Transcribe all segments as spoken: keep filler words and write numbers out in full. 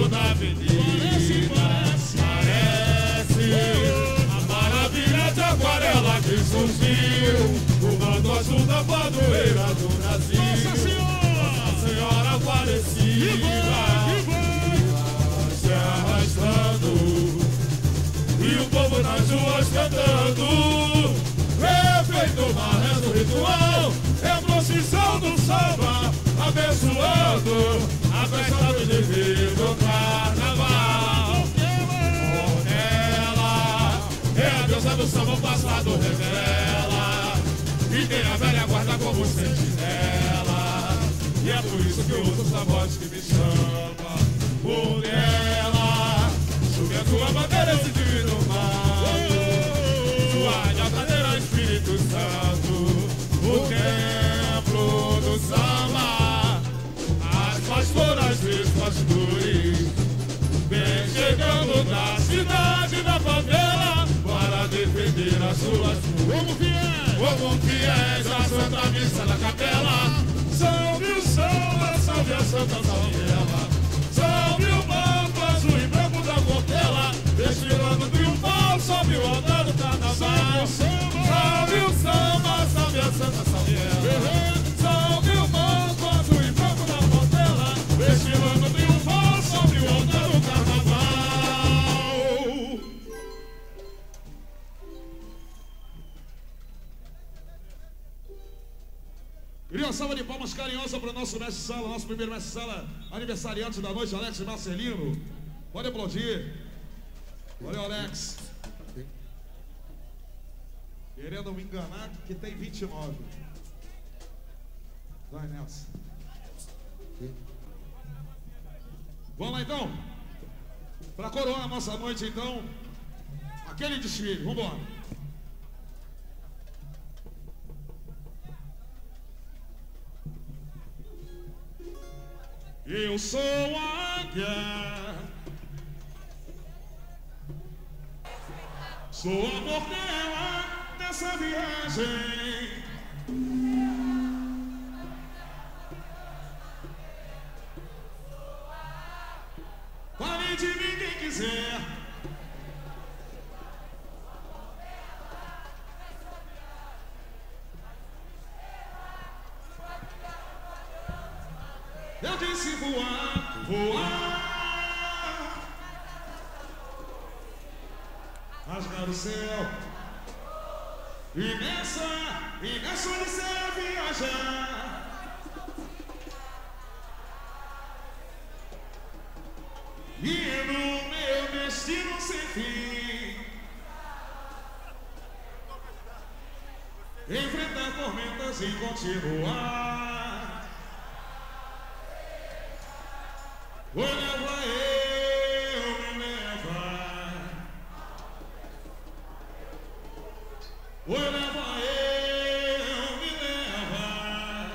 da avenida. Parece a maravilha de aquarela que surgiu, o manto azul da padroeira do Brasil. Nossa Senhora, Nossa Senhora Aparecida, se arrastando, e o povo nas ruas cantando, refeito marrendo ritual, é a procissão do samba, abençoando a festa do divino carnaval. Com ela, é a deusa do samba, o passado revela, e tem a velha guarda como sentinela, e é por isso que eu uso os tambores que me chama. Por ela, sube a tua bandeira, esse divino manto, sua alcadeira, Espírito Santo, o templo do samba, as pastoras e os pastores, vem chegando da cidade, da favela, para defender as suas como fiéis, como fiéis à Santa Missa da Capela. Salve o samba, salve a Santa Salvela, salve o manto azul e branco da Portela, desfilando triunfal, salve o altar do carnaval. Salve o samba, salve a Santa Salvela, salve o manto azul e branco da Portela, desfilando triunfal, salve o altar do carnaval. Queria uma salva de palmas carinhosa para o nosso mestre-sala, nosso primeiro mestre-sala, aniversariante da noite, Alex Marcelino. Pode aplaudir. Valeu, Alex. Querendo me enganar, que tem vinte e nove. Vai nessa. Vamos lá, então. Para coroar a nossa noite, então, aquele desfile. Vamos embora. Eu sou águia, sou a bordeira dessa viagem. Fale de mim quem quiser. Eu disse voar, voar, rasgar o céu, e nessa, e nessa odisseia viajar, e no meu destino sem fim, enfrentar tormentas e continuar. Oi, leva eu, me leva. Oi, leva eu, me leva.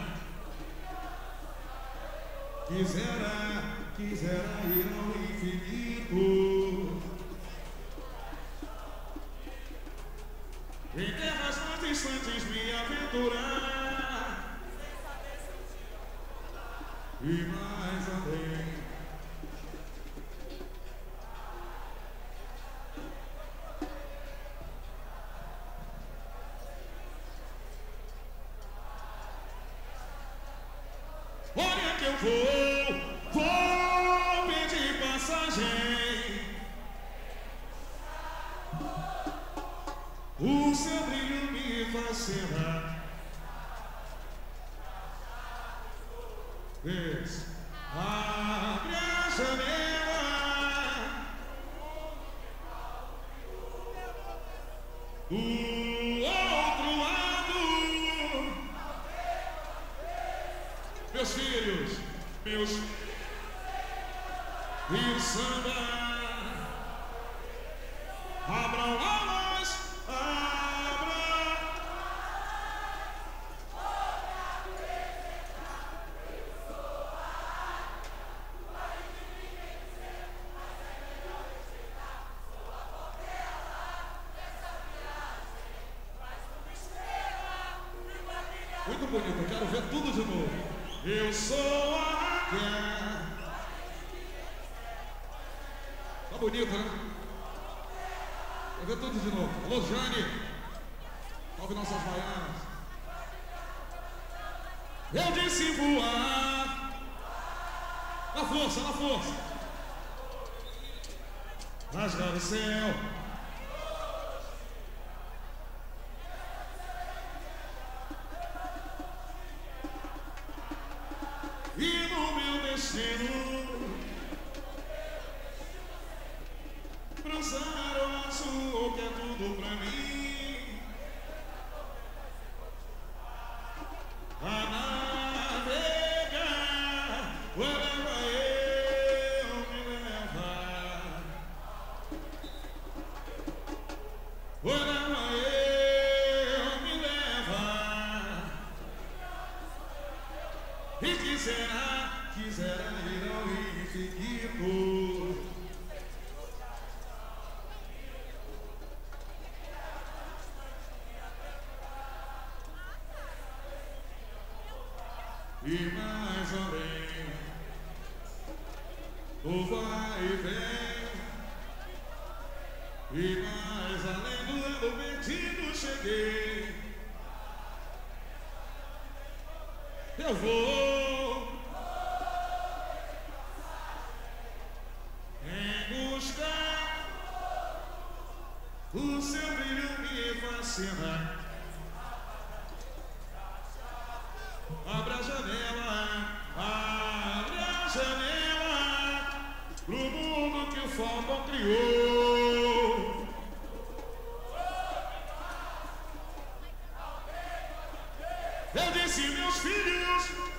Quisera, quisera ir ao infinito, em terras mais distantes me aventurar, e mais além. Olha que eu vou, vou pedir passagem. O seu brilho me fascina. Isso. Abre a janela. Do outro lado, meus filhos, meus e o samba. Abram alas, abra. Muito bonito, eu quero ver tudo de novo. Eu sou a águia, Tá bonito, né? Vou ver tudo de novo. Alô, Jane. Salve nossas baianas. Eu disse voar. Na força, na força. Rasgar o céu. E no meu destino cruzar o azul, que é tudo pra mim. A navegar, wherever eu me levar, wherever eu me levar. E quisera, quisera ir ao infinito. E mais além, o vai e vem. E mais além do ano perdido cheguei. Eu vou em buscar o seu brilho me fascina. Abra a janela, abre a janela pro mundo que o Falcão criou. Eu disse, meus filhos,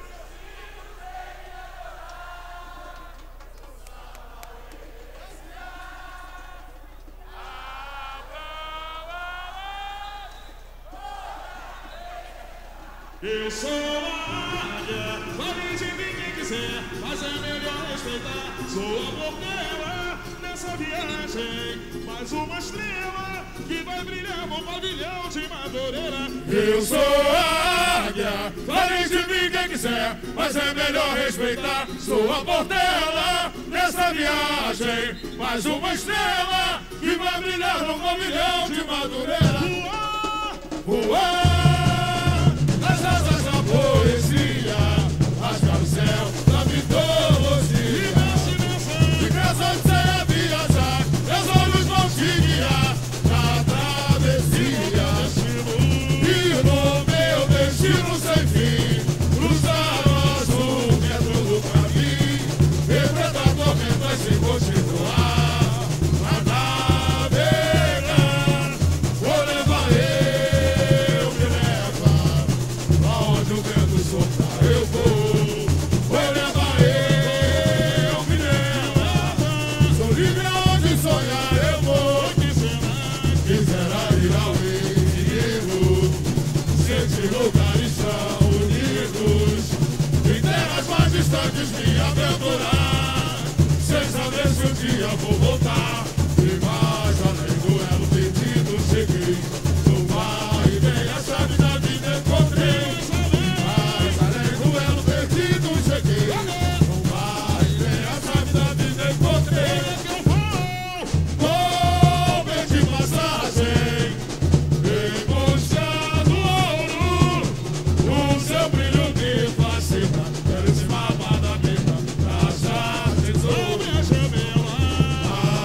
eu sou a águia, pode de mim quem quiser, mas é melhor respeitar. Sou a porteira nessa viagem, mais uma estrela que vai brilhar no pavilhão de Madureira. Eu sou a águia, pode de mim quem quiser, mas é melhor respeitar. Sou a portela nessa viagem, mais uma estrela que vai brilhar no pavilhão de Madureira. Voar, voar. As asas da poesia, rasgar o céu da mitologia. De casa onde você viajar, meus olhos vão te guiar na travessia. E no meu destino sem fim, cruzar o azul, que é tudo pra mim. Enfrentar tormentas e continuar a navegar. Vou levar eu. Onde o vento sopra eu vou, vou levar eu, me leva. Sou livre onde sonhar eu vou. Quisera ir ao infinito, sentir lugares tão unidos, em terras mais distantes me aventurar, sem saber se um dia vou voltar. E mais além do elo perdido cheguei, no vai e vem a chave da vida encontrei. Abre a janela.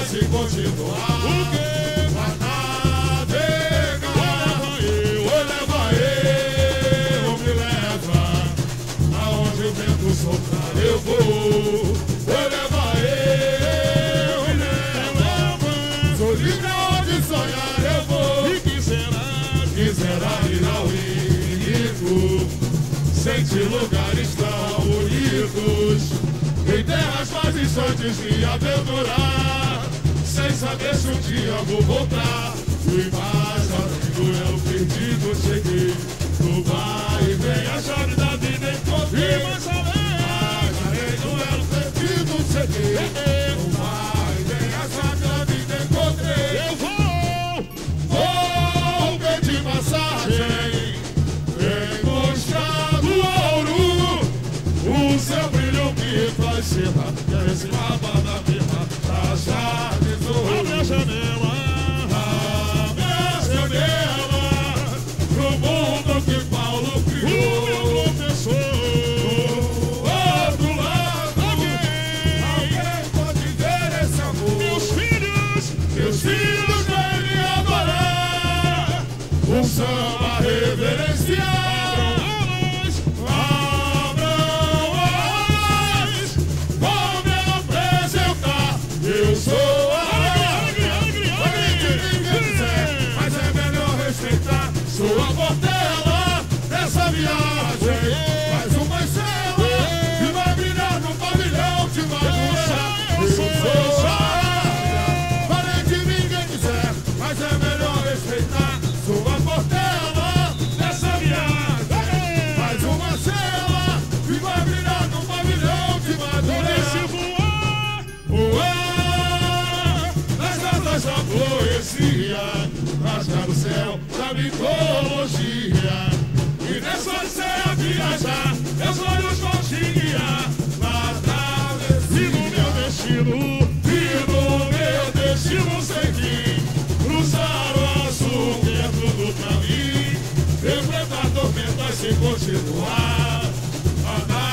se continuar. O quê? Pra navegar, Vou levar eu, eu me leva, aonde o vento soprar eu vou. Vou levar eu, me leva, sou livre onde sonhar eu vou. E que será? Quiserá ir ao infinito, sente lugares tão bonitos, em terras mais distantes me aventurar, sem saber se um dia vou voltar. Fui mais além do eu perdido, cheguei no vai e vem a chave da vida encontrei. E mais além, Mais além do eu perdido, cheguei no vai e vem a chave da vida encontrei. eu vou. Vou pedir passagem em busca do ouro, o seu brilho me faz serrar, que esse mapa da firma da chave do Abre a ouro. janela. Abre a janela pro mundo que Paulo O meu criou. professor. Do outro lado, alguém pode ver esse amor. Meus filhos. Meus filhos devem adorar um samba reverenciar. Abram alas. Abram alas, vou me apresentar. Eu sou a Alegre, alegre, Pode ninguém quiser, mas é melhor respeitar. Sou a portela dessa viagem. Mais uma estrela que vai brilhar no pavilhão de Madureira. Eu sou a Pode de ninguém quiser, mas é melhor respeitar. Sou a portela dessa viagem. Mais uma estrela que vai brilhar no pavilhão de Esse Madureira. voar. Voar nas asas da poesia, rasgar o céu da mitologia. E nessa odisseia viajar, meus olhos vão te guiar na E no meu travessia. destino. E no meu destino sem fim, cruzar o azul que é tudo pra mim, enfrentar tormentas e continuar a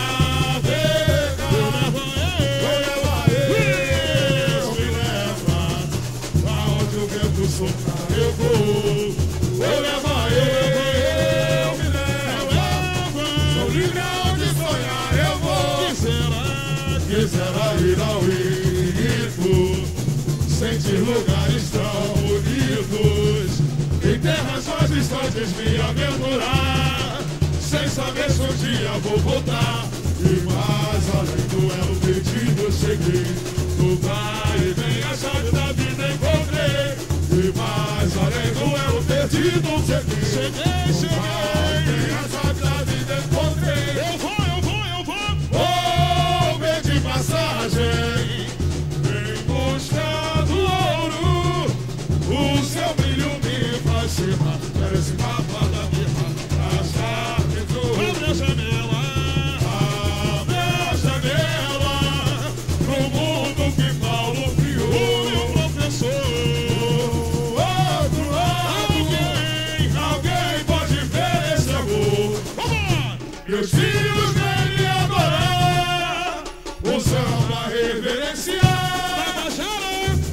navegar. Eu levo Eu levar eu, me leva, aonde o vento soprar eu vou. Eu levar eu, me leva, sou livre aonde sonhar eu vou. Que será? Quiserá ir ao infinito, sentir lugares tão bonitos, em terras mais distantes me aventurar, sem saber se um dia vou voltar. E mais além do elo perdido eu cheguei, no vai e vem a chave da vida encontrei. E mais além do elo perdido eu cheguei, Cheguei, no vai e vem cheguei. a chave da vida encontrei. Eu vou, eu vou, eu vou. Vou pedir passagem em busca do ouro, o seu brilho me faz serrar, parece mapa da mirra, a chave do Abre a ouro. janela. Abre a janela pro mundo que Paulo O criou. meu professor. Do outro lado, Alguém. alguém pode ver esse amor. Vamos. Meus filhos devem adorar o samba reverenciar. Tabajara.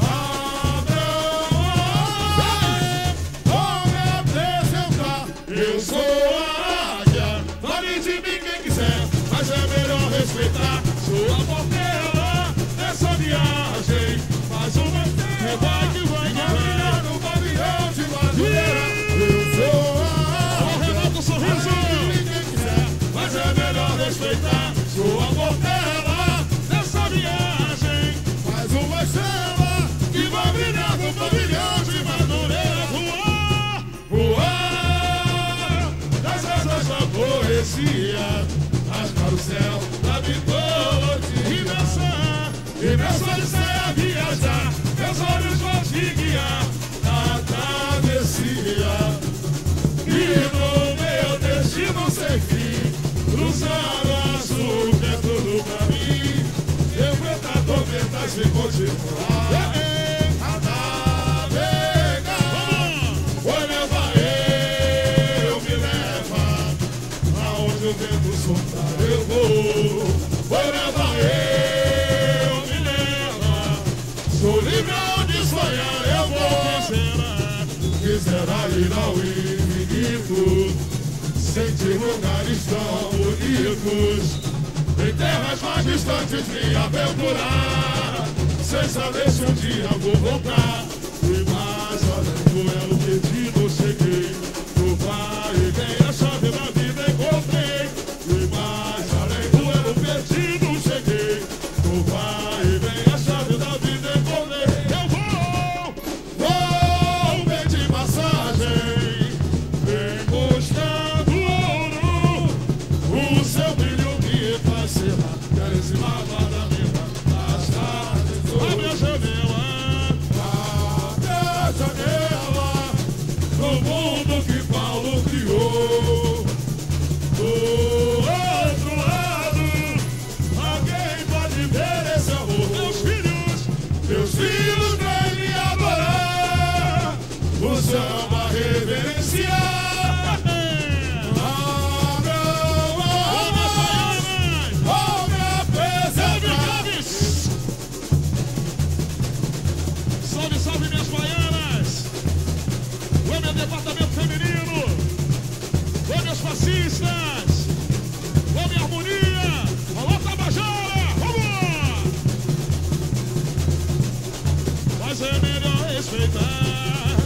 Abram alas, vou me apresentar. Eu sou a águia, vale de mim quem quiser, mas é melhor respeitar. Sou a portela dessa viagem, mais uma estrela Vai que vai, que vai vai. brilhar no pavilhão de Madureira. Eu sou a águia, Renato Sorriso. mas é melhor respeitar. Sou a portela Dessa viagem. mais uma estrela que vai brilhar no pavilhão de Madureira. Voar. Voar nas asas da poesia, rasgar o céu da E mitologia. nessa. E nessa odisseia viajar, meus olhos vão te guiar na travessia. E no meu destino sem fim, cruzar o azul que é tudo pra mim, enfrentar tormentas e continuar a navegar. Vou levar eu, me leva, aonde o vento soprar eu vou. Vou levar eu, me leva, sou livre ir ao infinito, sentir lugares tão bonitos, em terras mais distantes me aventurar, sem saber se um dia vou voltar. E mais além do elo perdido cheguei, no vai e vem a chave da vida encontrei. E mais além do elo perdido cheguei, no vai e vem a chave da vida encontrei. Eu vou, vou bem de passagem, vem buscando ouro, o seu brilho me faz ser lá. Quero esse mapa da minha das tardes do a minha janela, a minha janela, no mundo que Paulo criou. Do outro lado, alguém pode ver esse amor. Meus filhos, meus filhos devem adorar, o samba reverenciar. Departamento feminino, oi meus fascistas, oi minha harmonia, alô Tabajara, vamos lá! Mas é melhor respeitar.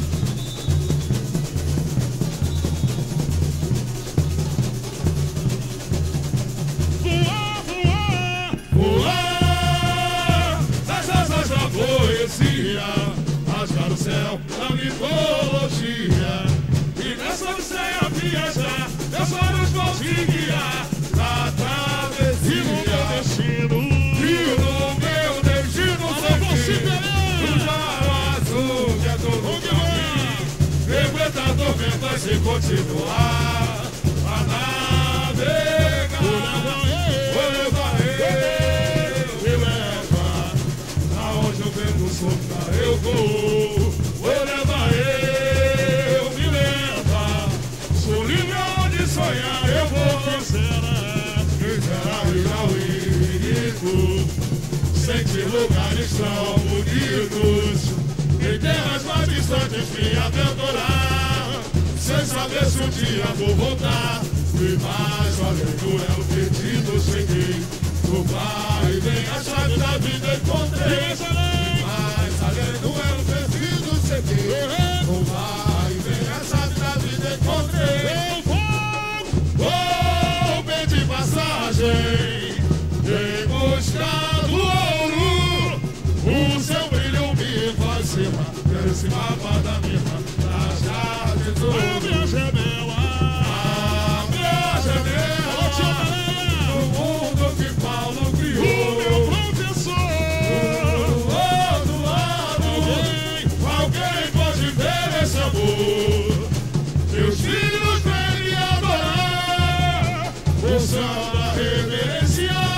Voar, voar, voar, das asas da poesia, rasgar o céu da mitologia. E nessa odisseia viajar, meus olhos vão te guiar na travessia. E no meu destino, e no meu destino sempre, o mar azul que é todo caminho, enfrentar tormentas e continuar a navegar. Vou levar eu, me leva aonde o vento sopra, eu vou. Vou levar eu, me leva, sou livre onde sonhar eu vou. Quisera, quisera ir ao infinito, sentir lugares tão bonitos, em terras mais distantes me aventurar, sem saber se um dia vou voltar. E mais além do elo perdido cheguei, no vai e vem a chave da vida encontrei. E mais além do elo perdido cheguei, no vai e vem a chave da vida encontrei. Eu vou, vou bem de passagem, em busca do ouro, o seu brilho me faz ser lá. Quero esse mapa da minha das chaves do ouro. A minha janela, a minha janela, no mundo que Paulo criou. O meu professor, do outro lado, alguém pode ver esse amor. Meus filhos devem adorar, o samba reverenciar.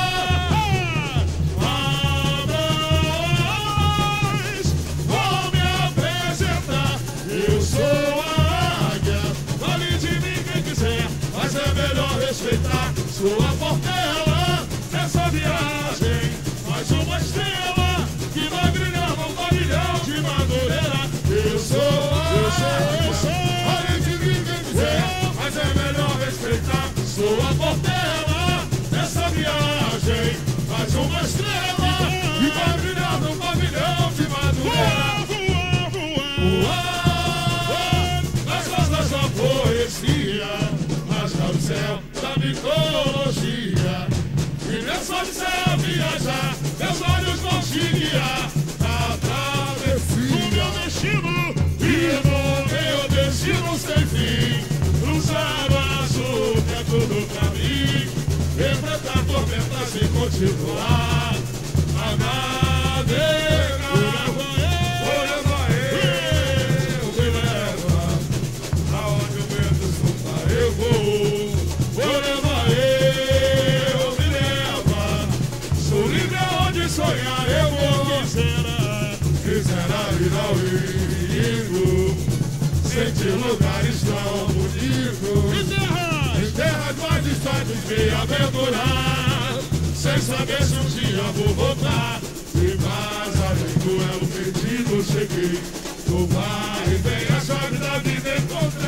Abraões, vou me apresentar. Eu sou a águia, vale de mim quem quiser, mas é melhor respeitar. Sou a portela nessa viagem, mais uma estrela que vai brilhar no pavilhão de Madureira. Eu sou a eu sou, eu sou, vale de mim quem quiser, mas é melhor respeitar. Sou a portela nessa viagem, mais uma estrela que vai brilhar no pavilhão de Madureira. Voar, voar, voar, nas asas da poesia, rasgar o céu da mitologia. E nessa odisseia viajar, meus olhos vão te guiar na travessia. No meu destino, e no meu destino sem fim, cruzar o azul dentro do caminho, enfrentar tormentas e continuar a navegar. Vou levar eu, me leva aonde o vento sopra, eu vou. Vou levar eu, me leva, sou livre aonde sonhar eu vou. Quisera, quisera ir ao infinito, sentir lugares tão bonitos, em terras, em terras mais distantes me aventurar, sem saber se um dia vou voltar. E mais além do elo perdido cheguei, no vai e vem a chave da vida encontrar.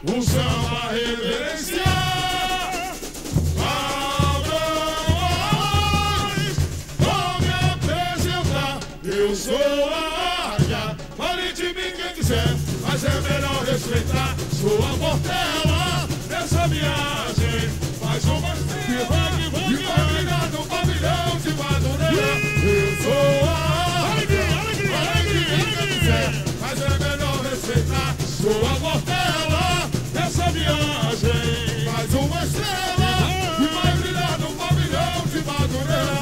um samba reverenciar. Abraões, vou me apresentar. Eu sou a águia, fale de mim quem quiser, mas é melhor respeitar. Sou a portela dessa viagem, mais uma estrela que vai brilhar no pavilhão de Madureira. Eu sou a águia, fale de mim quem quiser, mas é melhor respeitar. Sou a portela dessa viagem, mais uma estrela que vai brilhar no pavilhão de Madureira.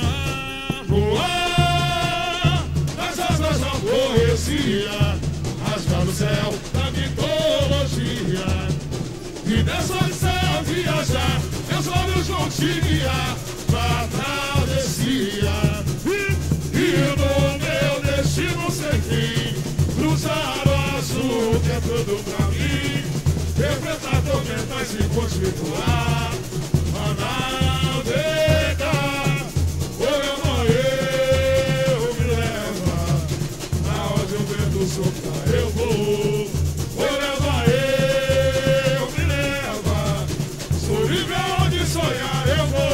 Voar nas asas da poesia, rasgar o céu da mitologia, e dessa odisseia viajar, meus olhos vão te guiar pra travessia. E no meu destino sem fim, cruzar o azul que é tudo pra mim, enfrentar tormentas e continuar a navegar. O meu eu me leva, aonde o vento sopra eu vou. O meu eu me leva, sou livre aonde sonhar eu vou.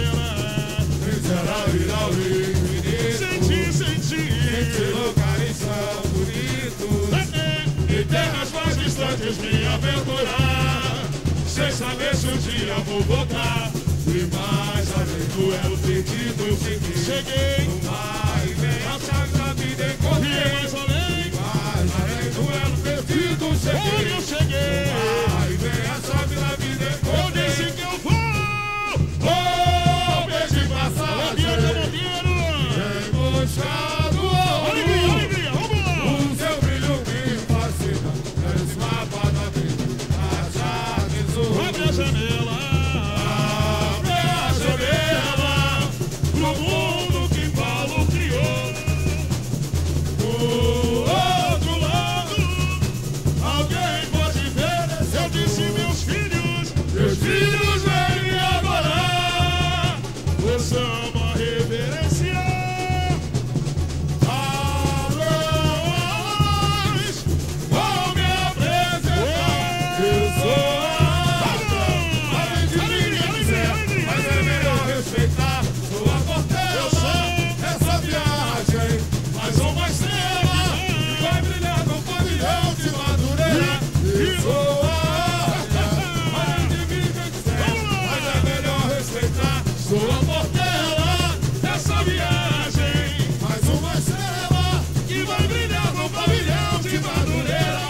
Será virar o infinito, sentir, sentir, sentir lugares tão bonitos, e terras mais distantes me aventurar, sem saber se um dia vou voltar. E mais além do elo perdido eu cheguei, cheguei no mar e vem a chave da vida encontrei. E mais além, mais além do elo perdido eu cheguei, onde eu cheguei, no mar e vem a chave da vida encontrei. Eu disse que eu vou, vou pedir passagem em busca do ouro. O seu brilho me fascina, nesse mapa da vida, a chave do ouro. Abre a janela, abre a janela pro mundo que Paulo criou. Do outro lado, alguém pode ver. Eu disse meus filhos, meus filhos vêm me adorar. O samba reverenciar. Abraões, vou me apresentar. Eu sou a águia, fale de mim quem quiser, mas é melhor respeitar. Sou a portela dessa viagem, mais uma estrela que vai brilhar no pavilhão de Madureira. Eu sou a águia, fale de mim quem quiser, mas é melhor respeitar. Sou a portela dessa viagem, mais uma estrela que vai brilhar no pavilhão de Madureira.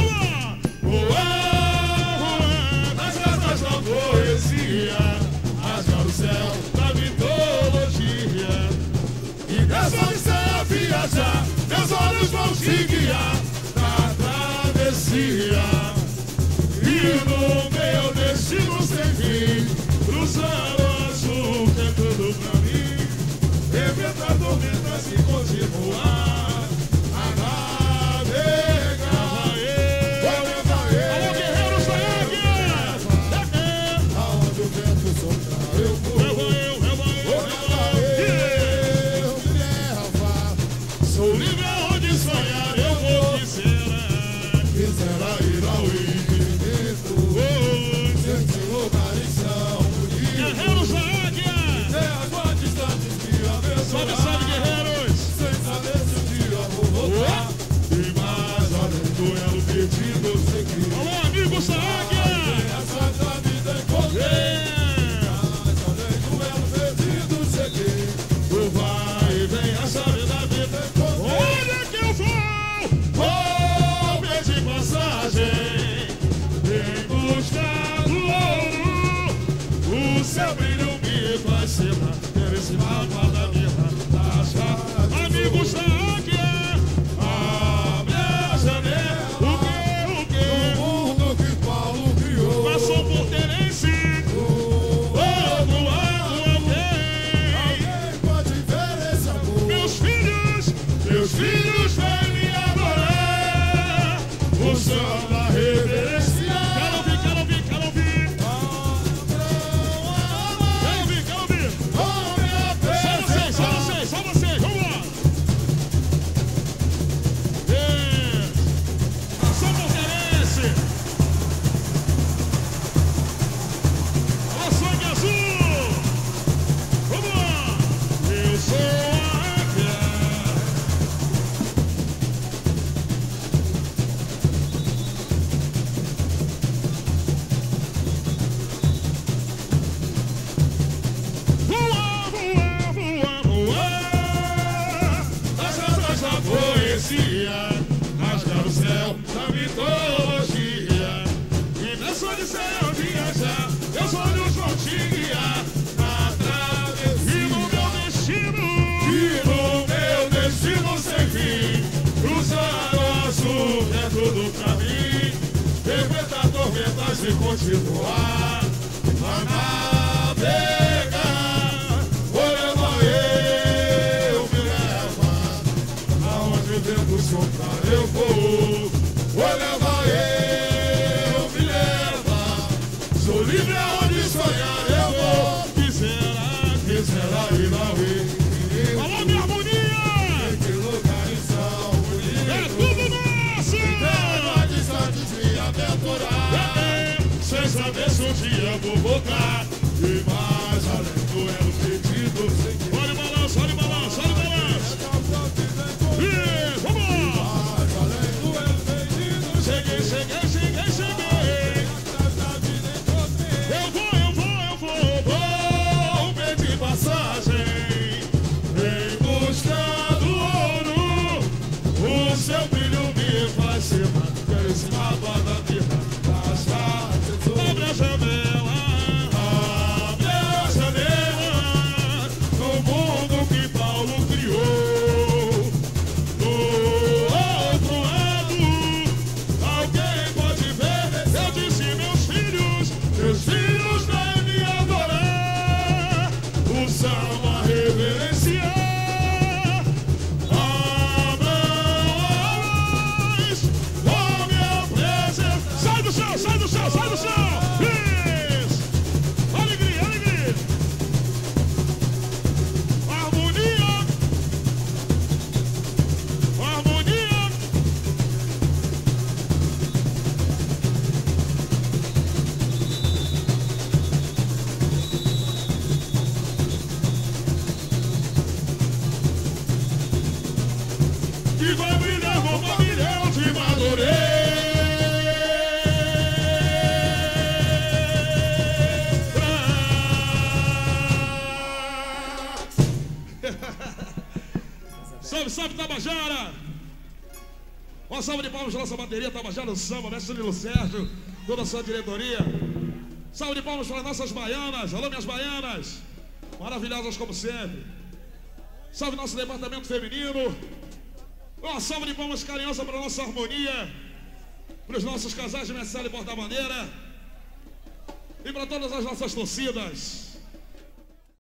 Voar nas asas da poesia, rasgar o céu da mitologia, e dessa odisseia viajar, meus olhos vão te guiar na travessia. E no meu destino sem fim, cruzar o azul que é tudo pra mim, enfrentar tormentas e continuar a navegar. Alô, guerreiros da águia! Aonde o vento sopra eu vou. Eu vou, eu, eu vou, eu, eu vou. Me leva, sou livre aonde sonhar eu vou. Quisera ir ao infinito, sentir lugares tão bonitos. Guerreiros da águia! Terras mais distantes me abençoar. Salve, salve, guerreiros! Sem saber se um dia vou voltar. E mais além do elo perdido eu segui. Alô, amigos da águia! Essa da vida encontrei. Mais além do elo perdido eu segui. O vai e vem, a chave da vida encontrei. Olha que eu vou! Vou pedir passagem em busca do ouro. O seu brilho me fascina, nesse mapa da vida, da chave. Amigos da águia, abre a janela. O que, o que? No mundo que Paulo se continuar a navegar, vou levar eu, me leva aonde o vento soprar eu vou. Vou levar eu, me leva, sou livre aonde sonhar eu vou. Quisera, quisera ir na rua. Alô, minha harmonia! Em que lugares são bonitos? É tudo nosso! Terra distante de aventurar, sem saber se um dia vou voltar. E mais além do elo pedido, Olha o balanço, olha o balanço, olha o balanço! Isso, vamos! mais além do elo pedido, Cheguei, cheguei, cheguei, cheguei! Eu vou, eu vou, eu vou, eu vou! vou pedir passagem em busca do ouro. O seu brilho me faz se manter esse mapa da vida. Abre a janela! Abre a janela no mundo que Paulo criou. Do outro lado, alguém pode ver. Eu disse, meus filhos, Meus filhos devem me adorar, o samba reverenciar. A nós, vou me apresentar. sai do chão, sai do chão, sai do chão! Isso! Alegria, alegria! Harmonia! Harmonia! Que vai brilhar com um milhão de madureira. Salve, salve, Tabajara! Uma salva de palmas da nossa bateria, Tabajara do Samba, mestre Nilo Sérgio, toda a sua diretoria. Salve de palmas para as nossas baianas, alô minhas baianas, maravilhosas como sempre. Salve nosso departamento feminino. Uma salva de palmas carinhosa para a nossa harmonia, para os nossos casais de Mestre e Porta-Bandeira e para todas as nossas torcidas.